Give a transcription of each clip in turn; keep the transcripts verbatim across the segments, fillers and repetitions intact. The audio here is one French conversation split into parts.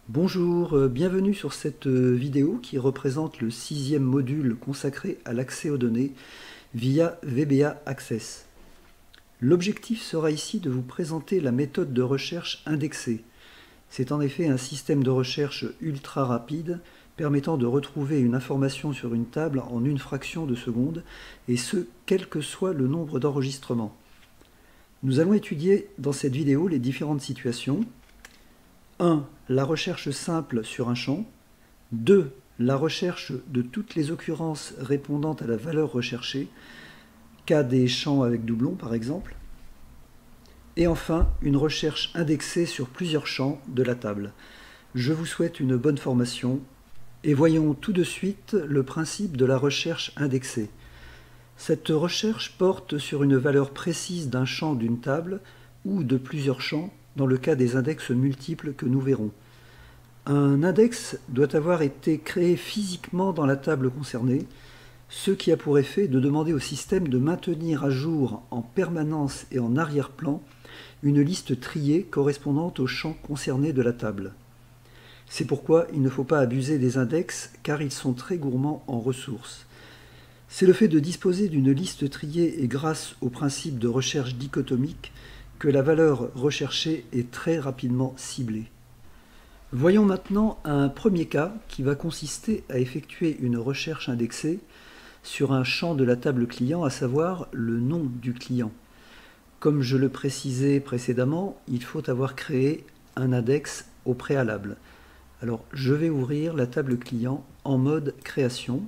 Bonjour, euh, bienvenue sur cette euh, vidéo qui représente le sixième module consacré à l'accès aux données via V B A Access. L'objectif sera ici de vous présenter la méthode de recherche indexée. C'est en effet un système de recherche ultra rapide permettant de retrouver une information sur une table en une fraction de seconde, et ce, quel que soit le nombre d'enregistrements. Nous allons étudier dans cette vidéo les différentes situations. un. La recherche simple sur un champ. deux. La recherche de toutes les occurrences répondant à la valeur recherchée, cas des champs avec doublons par exemple. Et enfin, une recherche indexée sur plusieurs champs de la table. Je vous souhaite une bonne formation et voyons tout de suite le principe de la recherche indexée. Cette recherche porte sur une valeur précise d'un champ d'une table ou de plusieurs champs dans le cas des index multiples que nous verrons. Un index doit avoir été créé physiquement dans la table concernée, ce qui a pour effet de demander au système de maintenir à jour en permanence et en arrière-plan une liste triée correspondant au champ concerné de la table. C'est pourquoi il ne faut pas abuser des index car ils sont très gourmands en ressources. C'est le fait de disposer d'une liste triée et grâce au principe de recherche dichotomique que la valeur recherchée est très rapidement ciblée. Voyons maintenant un premier cas qui va consister à effectuer une recherche indexée sur un champ de la table client, à savoir le nom du client. Comme je le précisais précédemment, il faut avoir créé un index au préalable. Alors, je vais ouvrir la table client en mode création.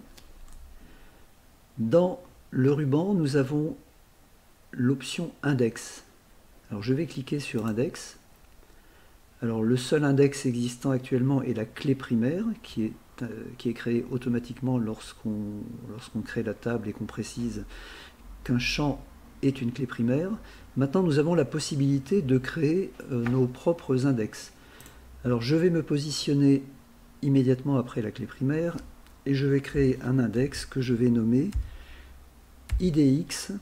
Dans le ruban, nous avons l'option index. Alors, je vais cliquer sur index. Alors, le seul index existant actuellement est la clé primaire qui est, euh, qui est créée automatiquement lorsqu'on lorsqu'on crée la table et qu'on précise qu'un champ est une clé primaire. Maintenant, nous avons la possibilité de créer euh, nos propres index. Alors, je vais me positionner immédiatement après la clé primaire et je vais créer un index que je vais nommer I D X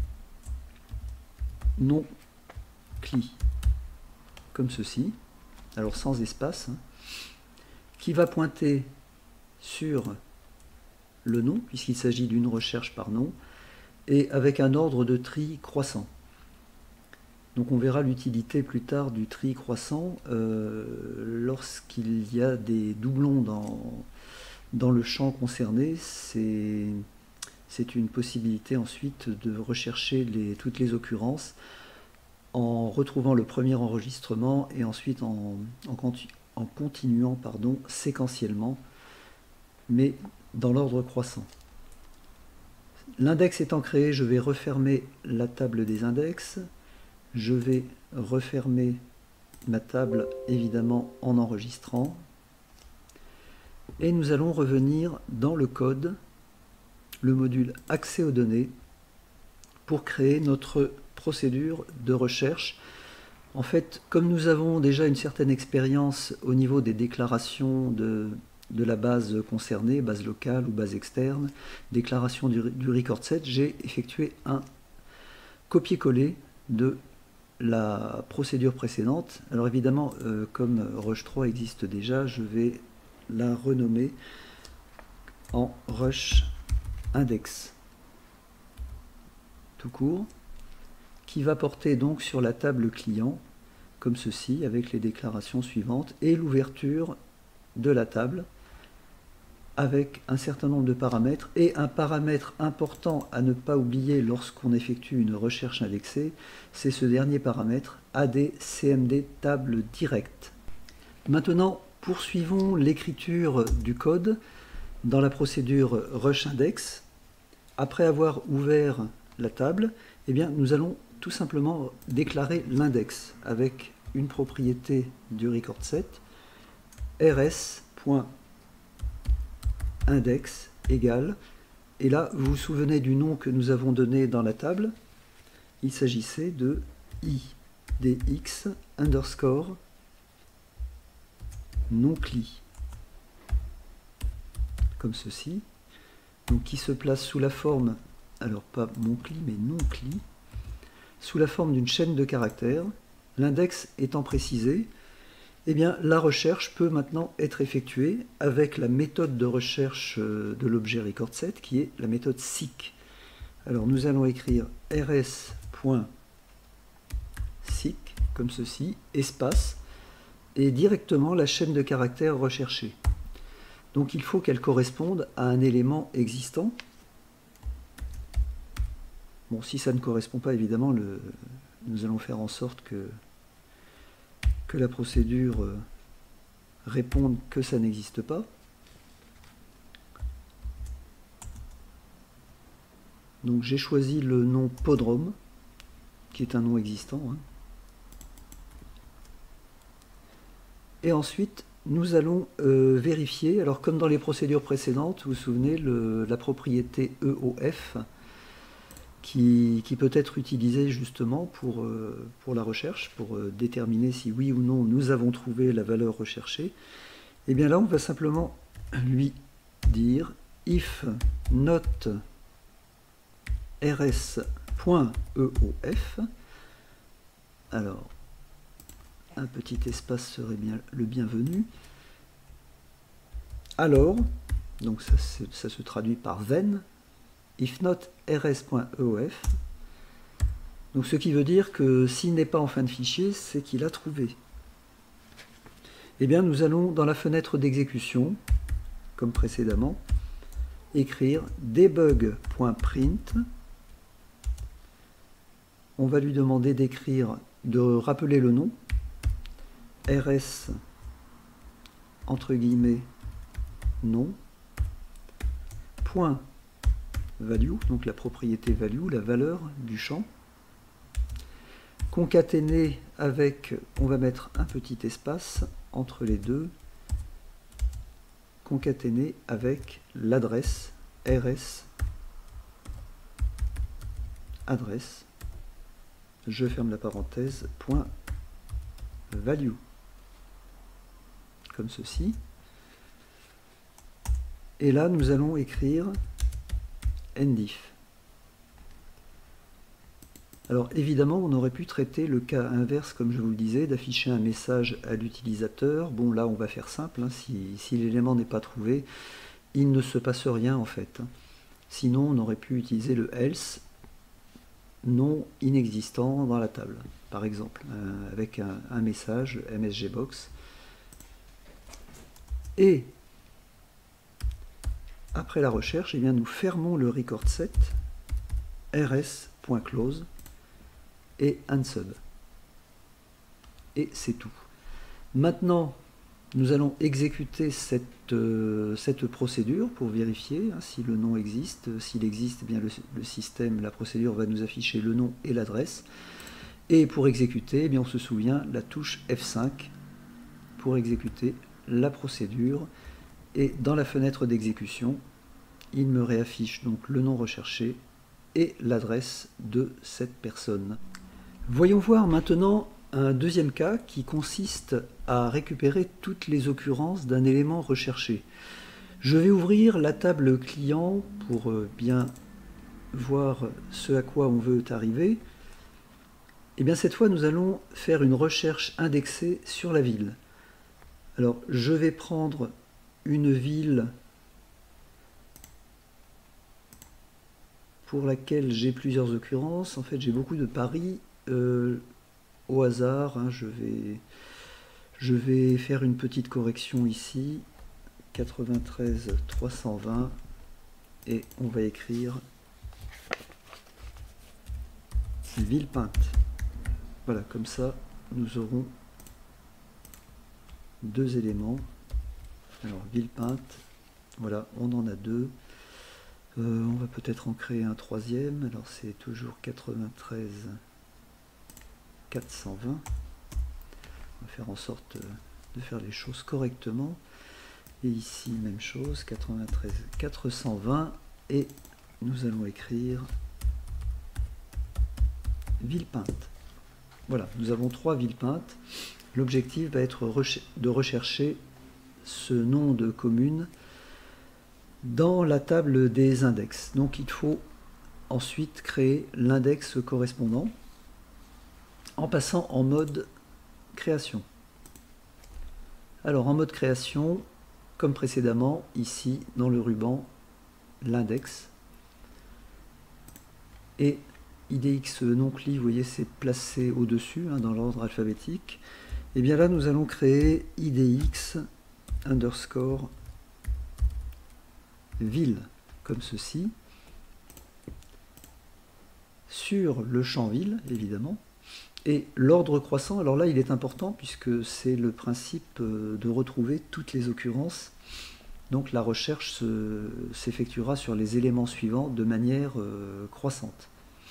non cli, comme ceci. Alors sans espace, hein, qui va pointer sur le nom, puisqu'il s'agit d'une recherche par nom, et avec un ordre de tri croissant. Donc on verra l'utilité plus tard du tri croissant euh, lorsqu'il y a des doublons dans, dans le champ concerné. C'est c'est une possibilité ensuite de rechercher les, toutes les occurrences en retrouvant le premier enregistrement et ensuite en, en, continu, en continuant pardon, séquentiellement, mais dans l'ordre croissant. L'index étant créé, je vais refermer la table des index. Je vais refermer ma table, évidemment, en enregistrant. Et nous allons revenir dans le code, le module accès aux données, pour créer notre procédure de recherche. En fait, comme nous avons déjà une certaine expérience au niveau des déclarations de, de la base concernée, base locale ou base externe, déclaration du, du record set, j'ai effectué un copier-coller de la procédure précédente. Alors évidemment, euh, comme Rush trois existe déjà, je vais la renommer en Rush Index tout court, qui va porter donc sur la table client, comme ceci, avec les déclarations suivantes, et l'ouverture de la table, avec un certain nombre de paramètres, et un paramètre important à ne pas oublier lorsqu'on effectue une recherche indexée, c'est ce dernier paramètre, A D C M D table directe. Maintenant, poursuivons l'écriture du code dans la procédure Rush Index. Après avoir ouvert la table, eh bien, nous allons tout simplement déclarer l'index avec une propriété du record set, rs.index égale, et là vous vous souvenez du nom que nous avons donné dans la table, il s'agissait de idx underscore non cli, comme ceci, donc qui se place sous la forme, alors pas mon cli mais non cli, sous la forme d'une chaîne de caractères, l'index étant précisé, eh bien, la recherche peut maintenant être effectuée avec la méthode de recherche de l'objet recordSet qui est la méthode seek. Alors nous allons écrire rs.seek comme ceci, espace, et directement la chaîne de caractères recherchée. Donc il faut qu'elle corresponde à un élément existant. Bon, si ça ne correspond pas, évidemment, le, nous allons faire en sorte que, que la procédure euh, réponde que ça n'existe pas. Donc j'ai choisi le nom Podrome, qui est un nom existant. Hein. Et ensuite, nous allons euh, vérifier, alors comme dans les procédures précédentes, vous vous souvenez, le, la propriété E O F, qui, qui peut être utilisée justement pour, euh, pour la recherche, pour euh, déterminer si oui ou non nous avons trouvé la valeur recherchée. Et bien là, on va simplement lui dire if not rs.eof. Alors, un petit espace serait bien le bienvenu. Alors, donc ça, ça se traduit par then, if not rs.eof. Donc ce qui veut dire que s'il n'est pas en fin de fichier, c'est qu'il a trouvé. Eh bien, nous allons dans la fenêtre d'exécution, comme précédemment, écrire debug.print. On va lui demander d'écrire, de rappeler le nom, rs, entre guillemets, nom, point value, donc la propriété value, la valeur du champ, concaténer avec, on va mettre un petit espace entre les deux, concaténer avec l'adresse rs, adresse, je ferme la parenthèse, point value, comme ceci. Et là, nous allons écrire endif. Alors évidemment, on aurait pu traiter le cas inverse, comme je vous le disais, d'afficher un message à l'utilisateur. Bon, là, on va faire simple. Hein. Si, si l'élément n'est pas trouvé, il ne se passe rien en fait. Sinon, on aurait pu utiliser le else non inexistant dans la table, par exemple, euh, avec un, un message msgbox. Et après la recherche, eh bien, nous fermons le recordSet rs.close et unsub. Et c'est tout. Maintenant, nous allons exécuter cette, euh, cette procédure pour vérifier hein, si le nom existe. S'il existe, eh bien le, le système, la procédure va nous afficher le nom et l'adresse. Et pour exécuter, eh bien, on se souvient, la touche F cinq pour exécuter la procédure. Et dans la fenêtre d'exécution, il me réaffiche donc le nom recherché et l'adresse de cette personne. Voyons voir maintenant un deuxième cas qui consiste à récupérer toutes les occurrences d'un élément recherché. Je vais ouvrir la table client pour bien voir ce à quoi on veut arriver. Et bien cette fois, nous allons faire une recherche indexée sur la ville. Alors, je vais prendre une ville pour laquelle j'ai plusieurs occurrences. En fait, j'ai beaucoup de paris. Euh, au hasard, hein, je vais, je vais faire une petite correction ici, quatre-vingt-treize trois cent vingt, et on va écrire Villepinte. Voilà, comme ça, nous aurons deux éléments. Alors, Villepinte, voilà, on en a deux. Euh, on va peut-être en créer un troisième. Alors, c'est toujours quatre-vingt-treize quatre cent vingt. On va faire en sorte de faire les choses correctement. Et ici, même chose, quatre-vingt-treize quatre cent vingt. Et nous allons écrire Villepinte. Voilà, nous avons trois Villepinte. L'objectif va être de rechercher ce nom de commune dans la table des index. Donc il faut ensuite créer l'index correspondant en passant en mode création. Alors en mode création, comme précédemment, ici dans le ruban, l'index. Et I D X non cli, vous voyez, c'est placé au-dessus, hein, dans l'ordre alphabétique. Et bien là, nous allons créer I D X underscore ville, comme ceci, sur le champ ville, évidemment. Et l'ordre croissant, alors là, il est important puisque c'est le principe de retrouver toutes les occurrences. Donc la recherche s'effectuera sur les éléments suivants de manière euh, croissante.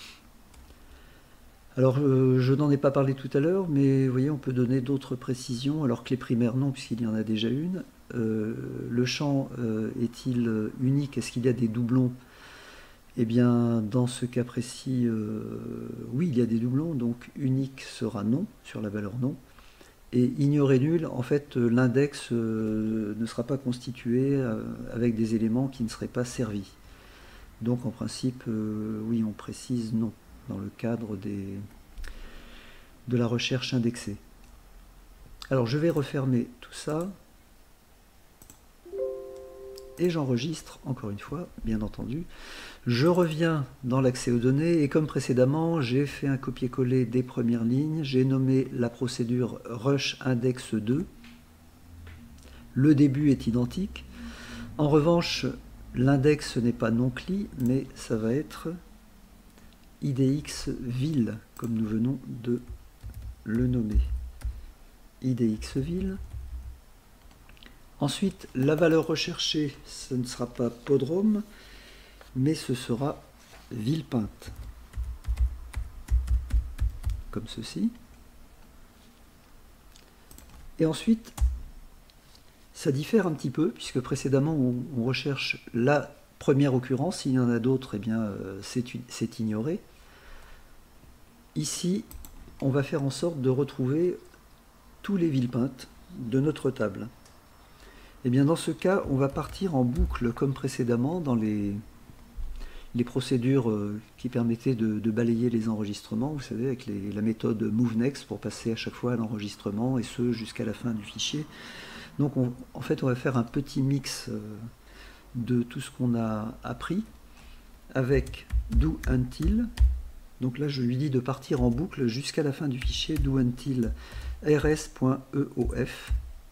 Alors euh, je n'en ai pas parlé tout à l'heure, mais vous voyez, on peut donner d'autres précisions. Alors clé primaire, non, puisqu'il y en a déjà une. Euh, le champ euh, est-il unique? Est-ce qu'il y a des doublons? Eh bien, dans ce cas précis, euh, oui, il y a des doublons, donc unique sera non, sur la valeur non. Et ignorer nul, en fait, l'index euh, ne sera pas constitué euh, avec des éléments qui ne seraient pas servis. Donc, en principe, euh, oui, on précise non, dans le cadre des, de la recherche indexée. Alors, je vais refermer tout ça. Et j'enregistre, encore une fois, bien entendu. Je reviens dans l'accès aux données, et comme précédemment, j'ai fait un copier-coller des premières lignes, j'ai nommé la procédure rush index deux. Le début est identique. En revanche, l'index n'est pas non-cli, mais ça va être I D X ville, comme nous venons de le nommer. I D X ville. Ensuite, la valeur recherchée, ce ne sera pas podrome, mais ce sera Villepinte, comme ceci. Et ensuite, ça diffère un petit peu, puisque précédemment, on, on recherche la première occurrence. S'il y en a d'autres, eh bien, euh, c'est ignoré. Ici, on va faire en sorte de retrouver tous les Villepintes de notre table. Et bien dans ce cas, on va partir en boucle comme précédemment dans les, les procédures qui permettaient de, de balayer les enregistrements, vous savez, avec les, la méthode MoveNext pour passer à chaque fois à l'enregistrement, et ce jusqu'à la fin du fichier. Donc on, en fait, on va faire un petit mix de tout ce qu'on a appris avec do until. Donc là, je lui dis de partir en boucle jusqu'à la fin du fichier do until rs.eof.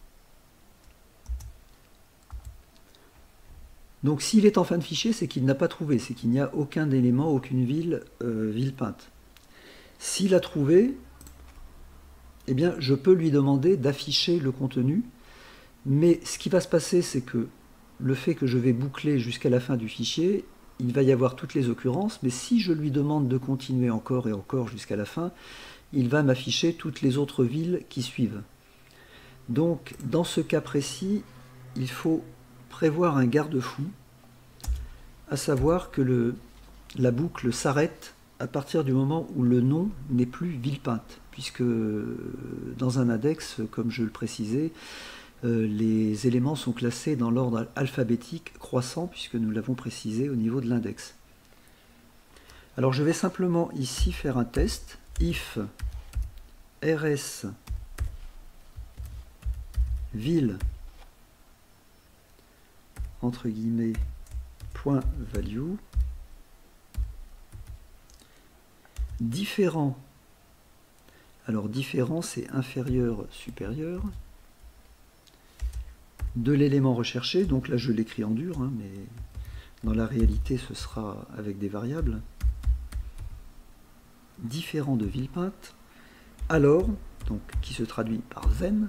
Donc s'il est en fin de fichier, c'est qu'il n'a pas trouvé, c'est qu'il n'y a aucun élément, aucune ville, euh, Villepinte. S'il a trouvé, eh bien je peux lui demander d'afficher le contenu, mais ce qui va se passer, c'est que le fait que je vais boucler jusqu'à la fin du fichier, il va y avoir toutes les occurrences, mais si je lui demande de continuer encore et encore jusqu'à la fin, il va m'afficher toutes les autres villes qui suivent. Donc dans ce cas précis, il faut prévoir un garde-fou, à savoir que le, la boucle s'arrête à partir du moment où le nom n'est plus Villepinte, puisque dans un index, comme je le précisais, euh, les éléments sont classés dans l'ordre alphabétique croissant, puisque nous l'avons précisé au niveau de l'index. Alors je vais simplement ici faire un test, if rs ville entre guillemets point value différent. Alors différent, c'est inférieur supérieur de l'élément recherché. Donc là je l'écris en dur, hein, mais dans la réalité ce sera avec des variables. Différent de Villepinte, alors, donc qui se traduit par then,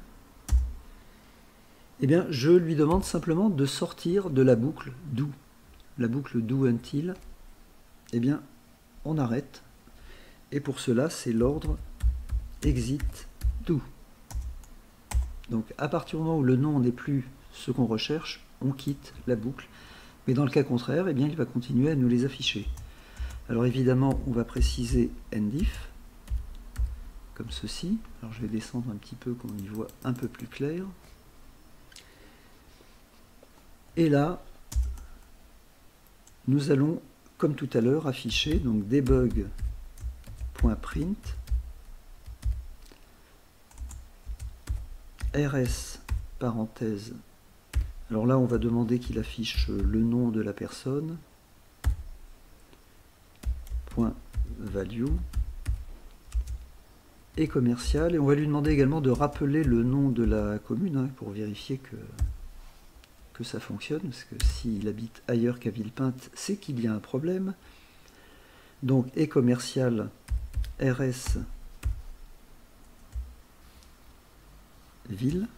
eh bien, je lui demande simplement de sortir de la boucle do. La boucle do until, eh bien, on arrête. Et pour cela, c'est l'ordre exit do. Donc, à partir du moment où le nom n'est plus ce qu'on recherche, on quitte la boucle. Mais dans le cas contraire, eh bien, il va continuer à nous les afficher. Alors, évidemment, on va préciser endif, comme ceci. Alors, je vais descendre un petit peu, qu'on y voit un peu plus clair. Et là, nous allons, comme tout à l'heure, afficher donc debug.print rs parenthèse. Alors là, on va demander qu'il affiche le nom de la personne. Point value. Et commercial. Et on va lui demander également de rappeler le nom de la commune hein, pour vérifier que, que ça fonctionne. Parce que s'il habite ailleurs qu'à Villepinte, c'est qu'il y a un problème. Donc, et commercial rs ville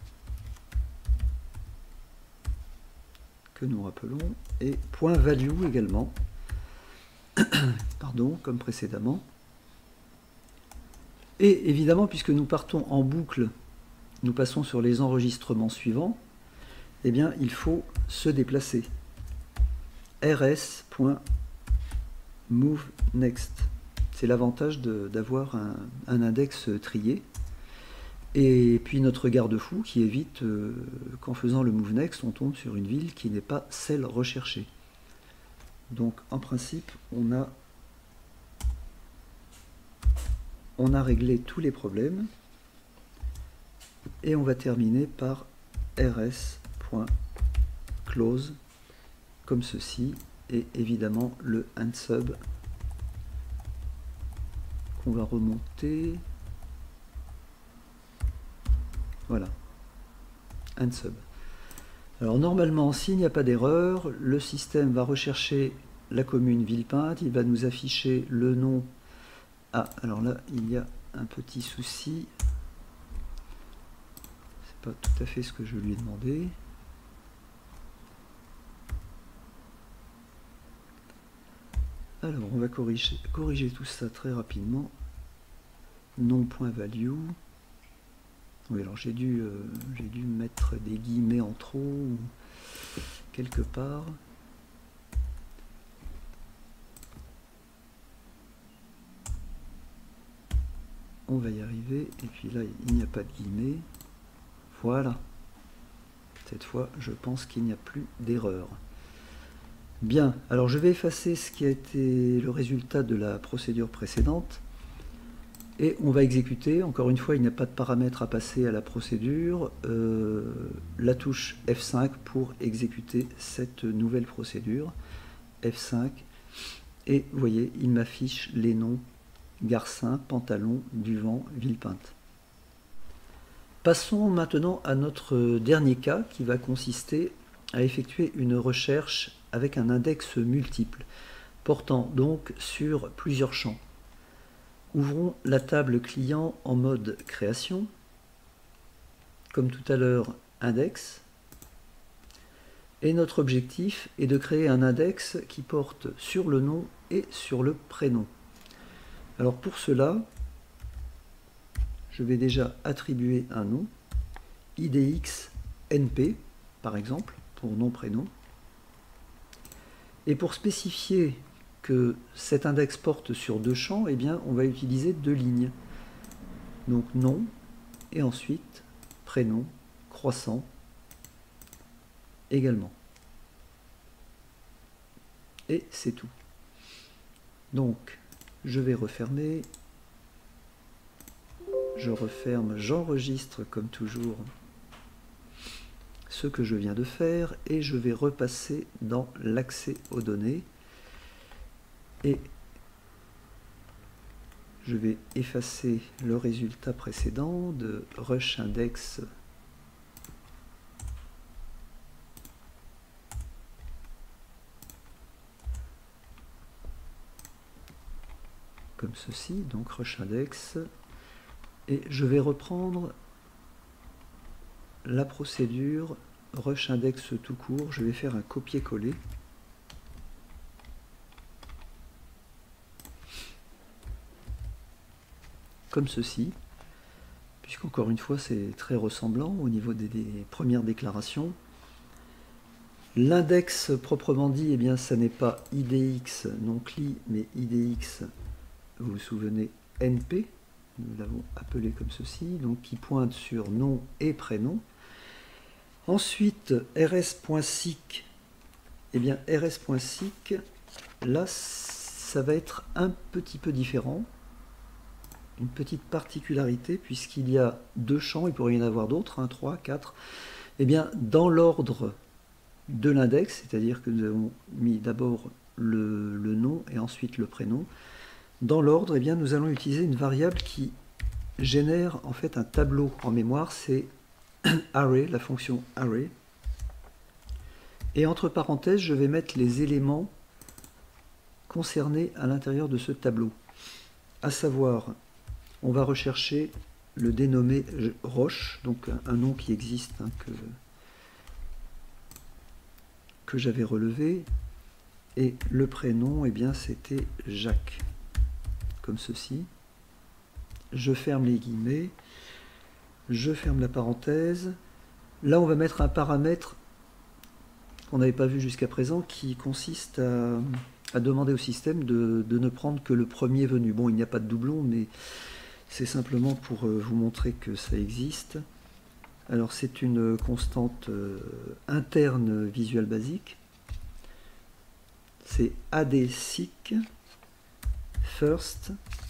que nous rappelons et point value également. Pardon, comme précédemment. Et évidemment, puisque nous partons en boucle, nous passons sur les enregistrements suivants, eh bien, il faut se déplacer. rs.moveNext. C'est l'avantage d'avoir un, un index trié. Et puis notre garde-fou qui évite euh, qu'en faisant le moveNext, on tombe sur une ville qui n'est pas celle recherchée. Donc, en principe, on a... On a réglé tous les problèmes et on va terminer par rs.close comme ceci et évidemment le handsub qu'on va remonter. Voilà, handsub. Alors normalement, s'il n'y a pas d'erreur, le système va rechercher la commune Villepinte, il va nous afficher le nom. Ah, alors là, il y a un petit souci. C'est pas tout à fait ce que je lui ai demandé. Alors, on va corriger, corriger tout ça très rapidement. Non.value. Oui, alors j'ai dû, euh, j'ai dû mettre des guillemets en trop ou quelque part. On va y arriver, et puis là, il n'y a pas de guillemets. Voilà. Cette fois, je pense qu'il n'y a plus d'erreur. Bien, alors je vais effacer ce qui a été le résultat de la procédure précédente. Et on va exécuter. Encore une fois, il n'y a pas de paramètres à passer à la procédure. Euh, la touche F cinq pour exécuter cette nouvelle procédure. F cinq. Et vous voyez, il m'affiche les noms Garcin, Pantalon, Duvent, Villepinte. Passons maintenant à notre dernier cas qui va consister à effectuer une recherche avec un index multiple, portant donc sur plusieurs champs. Ouvrons la table client en mode création. Comme tout à l'heure, index. Et notre objectif est de créer un index qui porte sur le nom et sur le prénom. Alors pour cela, je vais déjà attribuer un nom, I D X N P par exemple, pour nom-prénom. Et pour spécifier que cet index porte sur deux champs, eh bien on va utiliser deux lignes. Donc nom et ensuite prénom croissant également. Et c'est tout. Donc je vais refermer, je referme, j'enregistre comme toujours ce que je viens de faire et je vais repasser dans l'accès aux données et je vais effacer le résultat précédent de rush index comme ceci, donc rush index, et je vais reprendre la procédure rush index tout court. Je vais faire un copier-coller. Comme ceci, puisqu'encore une fois c'est très ressemblant au niveau des, des premières déclarations. L'index proprement dit, eh bien ça n'est pas I D X non cli, mais I D X, vous vous souvenez, N P, nous l'avons appelé comme ceci, donc qui pointe sur nom et prénom. Ensuite, rs.seek, eh bien rs.seek, là ça va être un petit peu différent. une petite particularité, puisqu'il y a deux champs, il pourrait y en avoir d'autres, un, trois, quatre. Eh bien, dans l'ordre de l'index, c'est-à-dire que nous avons mis d'abord le, le nom et ensuite le prénom, dans l'ordre, eh bien, nous allons utiliser une variable qui génère en fait un tableau en mémoire, c'est array, la fonction array. Et entre parenthèses, je vais mettre les éléments concernés à l'intérieur de ce tableau. À savoir, on va rechercher le dénommé Roche, donc un, un nom qui existe, hein, que, que j'avais relevé. Et le prénom, eh bien, c'était Jacques, comme ceci. Je ferme les guillemets, je ferme la parenthèse. Là, on va mettre un paramètre qu'on n'avait pas vu jusqu'à présent, qui consiste à, à demander au système de, de ne prendre que le premier venu. Bon, il n'y a pas de doublon, mais c'est simplement pour vous montrer que ça existe. Alors, c'est une constante euh, interne Visual Basic. C'est adseek first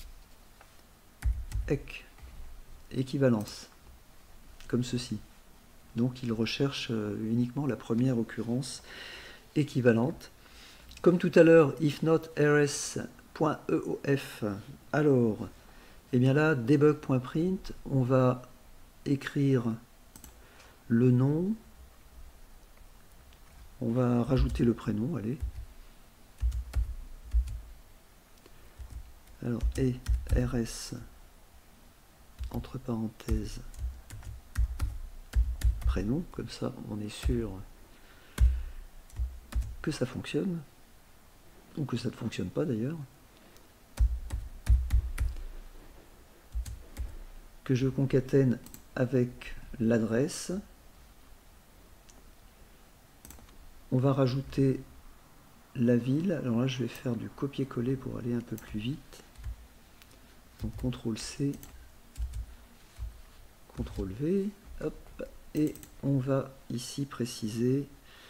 ec, équivalence, comme ceci. Donc il recherche uniquement la première occurrence équivalente. Comme tout à l'heure, if not rs.eof, alors, eh bien là, debug.print, on va écrire le nom, on va rajouter le prénom, allez. Alors, et rs, entre parenthèses, prénom, comme ça on est sûr que ça fonctionne, ou que ça ne fonctionne pas d'ailleurs, que je concatène avec l'adresse. On va rajouter la ville. Alors là je vais faire du copier-coller pour aller un peu plus vite. Donc contrôle C, contrôle V, hop. Et on va ici préciser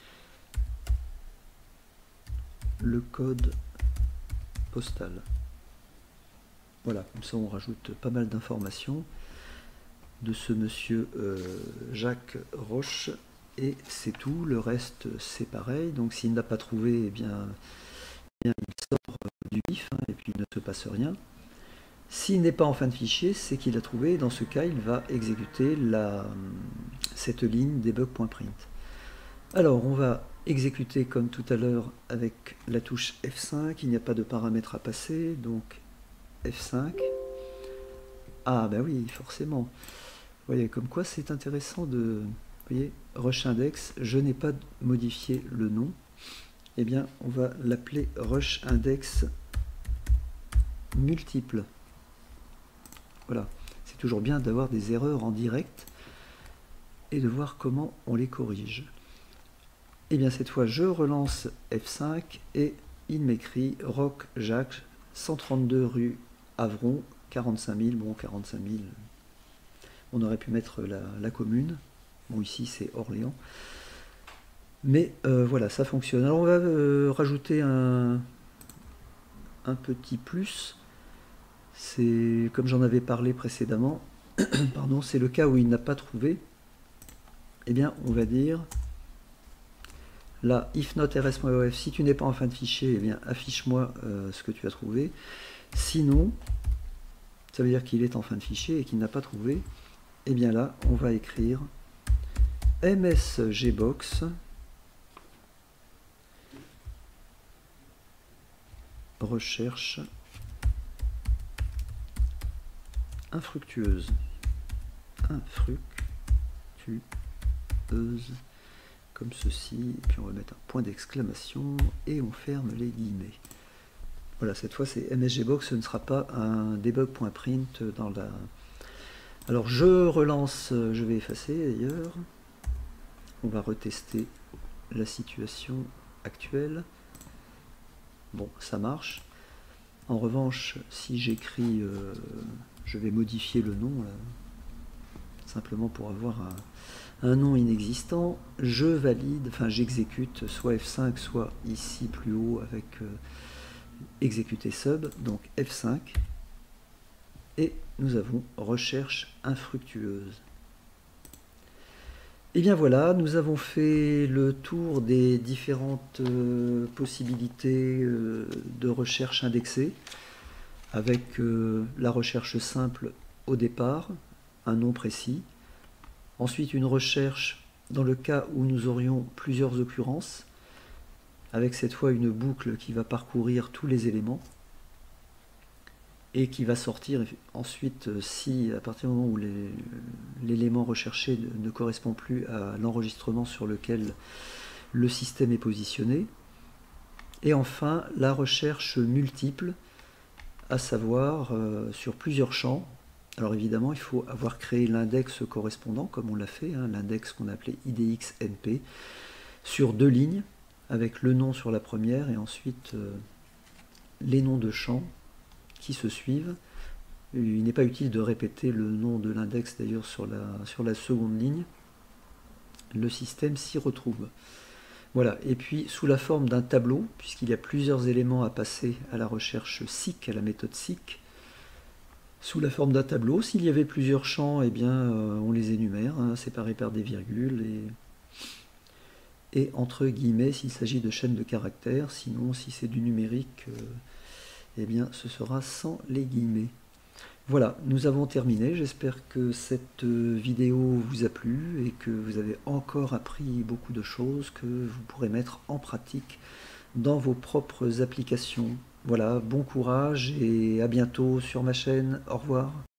le code postal. Voilà, comme ça on rajoute pas mal d'informations de ce monsieur euh, Jacques Roche, et c'est tout. Le reste c'est pareil. Donc s'il n'a pas trouvé, eh bien, eh bien il sort du bif, hein, et puis il ne se passe rien. S'il n'est pas en fin de fichier, c'est qu'il a trouvé, et dans ce cas, il va exécuter la, cette ligne debug.print. Alors, on va exécuter comme tout à l'heure avec la touche F cinq, il n'y a pas de paramètres à passer, donc F cinq. Ah, ben oui, forcément. Vous voyez, comme quoi c'est intéressant de... Vous voyez, rush index, je n'ai pas modifié le nom. Eh bien, on va l'appeler rush index multiple. Voilà, c'est toujours bien d'avoir des erreurs en direct et de voir comment on les corrige. Et bien cette fois, je relance F cinq et il m'écrit Roch Jacques, cent trente-deux rue Avron, quarante-cinq mille. Bon, quarante-cinq mille, on aurait pu mettre la, la commune. Bon, ici c'est Orléans. Mais euh, voilà, ça fonctionne. Alors on va euh, rajouter un, un petit plus. C'est, comme j'en avais parlé précédemment, pardon, c'est le cas où il n'a pas trouvé. Eh bien, on va dire, là, if not rs.eof, si tu n'es pas en fin de fichier, eh bien, affiche-moi euh, ce que tu as trouvé. Sinon, ça veut dire qu'il est en fin de fichier et qu'il n'a pas trouvé. Eh bien là, on va écrire msgbox recherche infructueuse, infructueuse, comme ceci, et puis on va mettre un point d'exclamation et on ferme les guillemets. Voilà, cette fois c'est msgbox, ce ne sera pas un debug.print dans la... Alors je relance, je vais effacer d'ailleurs, on va retester la situation actuelle. Bon, ça marche. En revanche, si j'écris, euh, je vais modifier le nom, là, simplement pour avoir un, un nom inexistant. Je valide, enfin j'exécute soit F cinq, soit ici plus haut avec euh, exécuter sub, donc F cinq. et nous avons recherche infructueuse. Et bien voilà, nous avons fait le tour des différentes euh, possibilités euh, de recherche indexée, avec euh, la recherche simple au départ, un nom précis, ensuite une recherche dans le cas où nous aurions plusieurs occurrences, avec cette fois une boucle qui va parcourir tous les éléments, et qui va sortir ensuite si à partir du moment où l'élément recherché ne correspond plus à l'enregistrement sur lequel le système est positionné. Et enfin la recherche multiple, à savoir euh, sur plusieurs champs. Alors évidemment il faut avoir créé l'index correspondant comme on l'a fait, hein, l'index qu'on appelait I D X N P, sur deux lignes avec le nom sur la première et ensuite euh, les noms de champs qui se suivent. Il n'est pas utile de répéter le nom de l'index d'ailleurs sur la, sur la seconde ligne. Le système s'y retrouve. Voilà, et puis sous la forme d'un tableau, puisqu'il y a plusieurs éléments à passer à la recherche S I C, à la méthode S I C, sous la forme d'un tableau, s'il y avait plusieurs champs, eh bien euh, on les énumère, hein, séparés par des virgules, et, et entre guillemets s'il s'agit de chaînes de caractères, sinon si c'est du numérique, euh, eh bien ce sera sans les guillemets. Voilà, nous avons terminé. J'espère que cette vidéo vous a plu et que vous avez encore appris beaucoup de choses que vous pourrez mettre en pratique dans vos propres applications. Voilà, bon courage et à bientôt sur ma chaîne. Au revoir.